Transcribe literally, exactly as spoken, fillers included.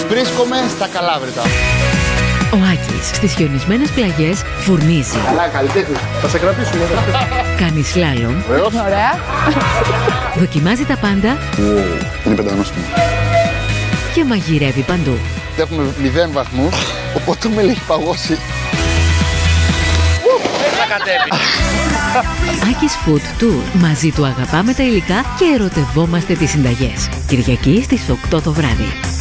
Βρίσκομαι στα Καλάβρητα. Ο Άκης στις χιονισμένες πλαγιές φουρνίζει. Καλά, καλλιτέχνης. Θα σε κρατήσουμε. Κάνει σλάλομ. Ωραία. Δοκιμάζει τα πάντα. Είναι πενταγνώστιμο. Και μαγειρεύει παντού. Έχουμε μηδέν βαθμούς, οπότε με έχει παγώσει. Άκης Food Tour. Μαζί του αγαπάμε τα υλικά και ερωτευόμαστε τις συνταγές. Κυριακή στις οκτώ το βράδυ.